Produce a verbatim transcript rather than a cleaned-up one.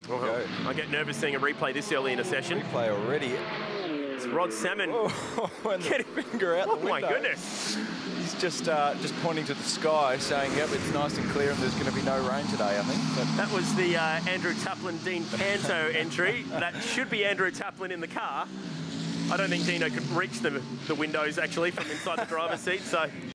Oh, go. I get nervous seeing a replay this early in a session. Replay already. It's Rod Salmon. Oh, and the finger out Oh the window. my goodness. He's just uh, just pointing to the sky, saying, "Yep, it's nice and clear, and there's going to be no rain today." I think. But That was the uh, Andrew Taplin, Dean Canto entry. That should be Andrew Taplin in the car. I don't think Dino could reach the, the windows actually from inside the driver's seat. So.